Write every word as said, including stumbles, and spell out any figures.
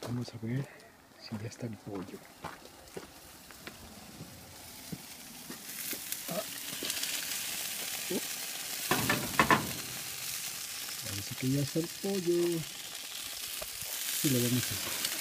Vamos a ver si ya está el pollo. Ah. Oh. Parece que ya está el pollo. Y lo vamos a hacer.